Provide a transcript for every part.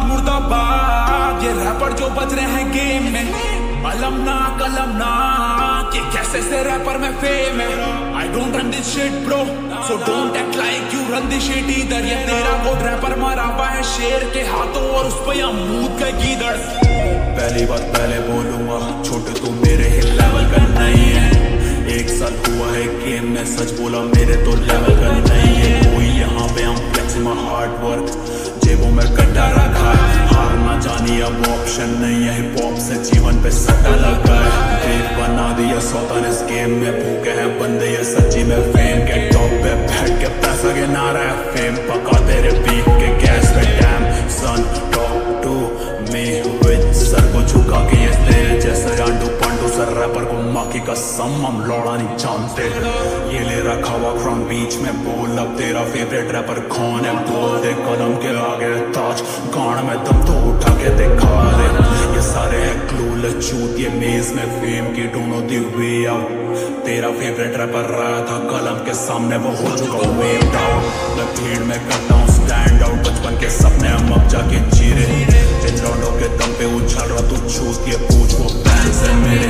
मुर्दाबाद ये रैपर जो बज रहे हैं गेम में। अलमनाक ये कैसे से रैपर में फेम है। I don't run this shit bro, so don't act like you run this shit either। ये तेरा कोड रैपर मारा हुआ है शेर के हाथों और उस पे अमरूद का गीदड़। पहली बात पहले बोलूंगा, छोटे तू मेरे ही लेवल का नहीं है। एक साल हुआ है गेम में, सच बोला मेरे तो लेवल का नहीं है कोई यहाँ पे। हम फ्लेक्सिंग माय हार्ड वर्क, जेबों में कट्टा रखा है। हारना जानी अब ऑप्शन नहीं है, हिप हॉप से जीवन पे सट्टा लगा है। देव बना दिया सौतन इस गेम में, भूखे हैं बंदे ये सच्ची में। फेम के टॉप पे बैठ के पैसा गिना रहा है, फेम पका तेरे बीफ के गैस पे। Damn son talk to me with सर को झुका के ये तेरे जैसे आंडू पांडू सर रैपर को माँ की कसम हम लौड़ा नहीं जानते। ये ले रखा हुआ क्राउन बीच में, बोल अब तेरा फेवरेट रैपर कौन है। बोल दे कलम के आगे ताज, गान में दम तो उठा के दिखा दे। ये सारे हैं क्लूलेस चूत, ये मेज में फेम की दोनों दी वे आउट। तेरा फेवरेट रैपर रहा था कलम के सामने, वो हो चुका वेव्ड आउट। मैं भीड़ में करता हूँ स्टैंड आउट, बचपन के सपने हम अब जाके जी रहे। जिन लौंडों के दम पे उछल रहा तू चूत, ये पूछ वो फैंस है मेरे।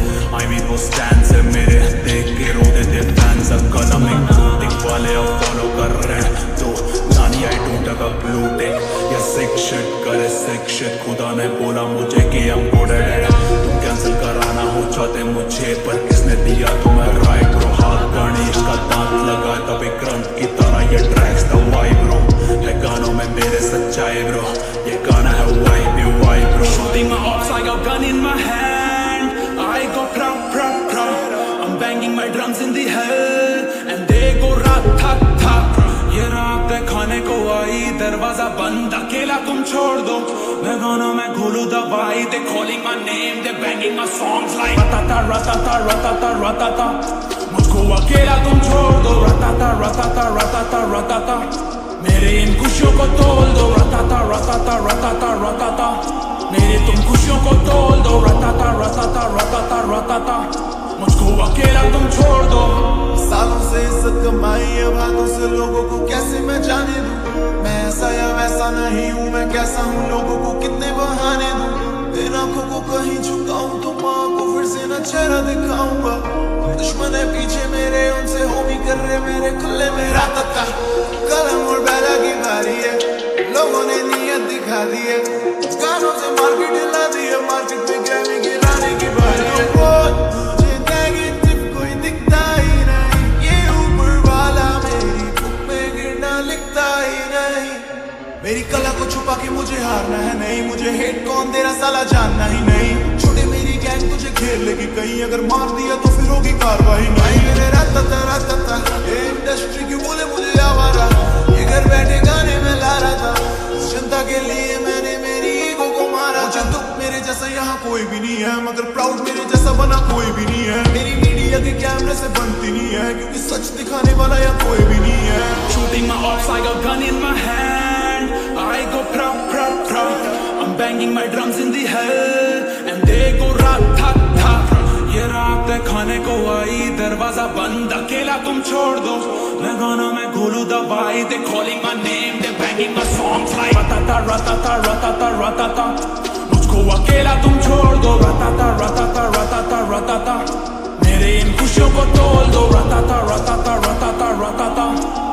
I mean वो स्टैंड्स है मेरे, देख के रो देते फैंस। अब कलम एक वाले अब फॉलो कर रहे हैं तो नानी I don't have a blue tick. ये सिक शिट करे सिक शिट, खुदा ने बोला मुझे कि हम गुड एट इट। तुम कैंसिल कराना हो चाहते मुझे, पर किसने दिया तुम्हें राइट ब्रो। हाथ गणेश का दांत लगा तभी क्रंट की तरह ये ट्रैक्स द वाइब ब्रो। है गानों में मेरे सच्चाई ब्रो, ये गाना है vibe you vibe bro. Shooting my ops, I got gun in my hand, I go pra pra pra। I'm banging my drums in the hell and they go rat tha tha। ये रात खाने को आई, दरवाजा बंद अकेला तुम छोड़ दो। मैं गानों में घोलू दवाई, they calling my name, they banging my songs like ratata ratata ratata ratata। मुझको अकेला तुम छोड़ दो, ratata ratata ratata ratata। मेरे इन खुशियों को तोल दो, ratata ratata ratata ratata। मेरे तुम खुशियों को तोल दो, ratata ratata ratata ratata। मुझको अकेला तुम छोड़ दो। सालों से इज्जत कमाई है बातों से लोगों को कैसे मैं जाने दूं। मैं ऐसा या वैसा नहीं हूँ, मैं कैसा हूँ लोगों को कितने बहाने दूं। इन आंखों को कहीं झुकाऊं तो माँ को फिर से न चेहरा दिखाऊंगा। दुश्मन है पीछे मेरे, उनसे होमी कर रहे मेरे खुले में राता। कलम और बैला की बारी है, लोगों ने नीयत दिखा दी है। गानों से मार्केट हिला दी है, मार्केट में ग्रैमी गिराने की बारी है। मुझे नेगेटिव कोई दिखता ही नहीं, ये ऊपर वाला मेरी बुक में गिरना लिखता ही नहीं। मेरी कला को छुपा के मुझे हारना है नहीं, मुझे हेट कौन दे रहा साला जानना ही नहीं। छोटे मेरी गैंग तुझे घेर लेगी कहीं, अगर मार दिया तो फिर होगी कार्रवाई नहीं। मेरे राता ये इंडस्ट्री क्यों बोले मुझे आवारा, ये घर बैठे गाने में ला रहा था। जनता के लिए मैंने मेरी ईगो को मारा। मुझे दुख मेरे जैसा यहाँ कोई भी नहीं है, मगर प्राउड मेरे जैसा बना कोई भी नहीं है। मेरी मीडिया के कैमरे से बनती नहीं है, क्योंकि सच दिखाने वाला यहाँ कोई भी नहीं है। Shooting my ops, I got gun in my hand, I go pra pra pra। I'm banging my drums in the hell and they go rat tha tha। ये रात खाने को आई, दरवाजा बंद अकेला तुम छोड़ दो। मैं गानों में घोलू दवाई, they calling my name, they banging my songs like ratata ratata ratata ratata। मुझको अकेला तुम छोड़ दो, ratata ratata ratata ratata। मेरे इन खुशियों को तोल दो, ratata ratata ratata ratata।